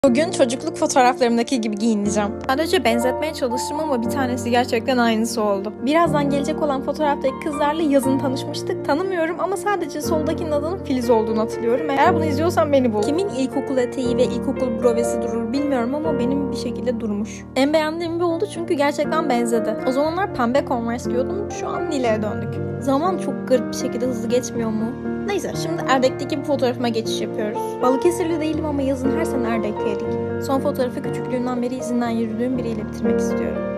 Bugün çocukluk fotoğraflarımdaki gibi giyineceğim. Sadece benzetmeye çalıştım ama bir tanesi gerçekten aynısı oldu. Birazdan gelecek olan fotoğraftaki kızlarla yazın tanışmıştık. Tanımıyorum ama sadece soldakinin adının Filiz olduğunu hatırlıyorum. Eğer bunu izliyorsan beni bul. Kimin ilkokul eteği ve ilkokul brovesi durur bilmiyorum ama benim bir şekilde durmuş. En beğendiğim bir oldu çünkü gerçekten benzedi. O zamanlar pembe Converse giyiyordum. Şu an Nile'ye döndük. Zaman çok garip bir şekilde hızlı geçmiyor mu? Neyse, şimdi Erdek'teki bir fotoğrafıma geçiş yapıyoruz. Balıkesirli değilim ama yazın her sene Erdek'teydik. Son fotoğrafı küçüklüğümden beri izinden yürüdüğüm biriyle bitirmek istiyorum.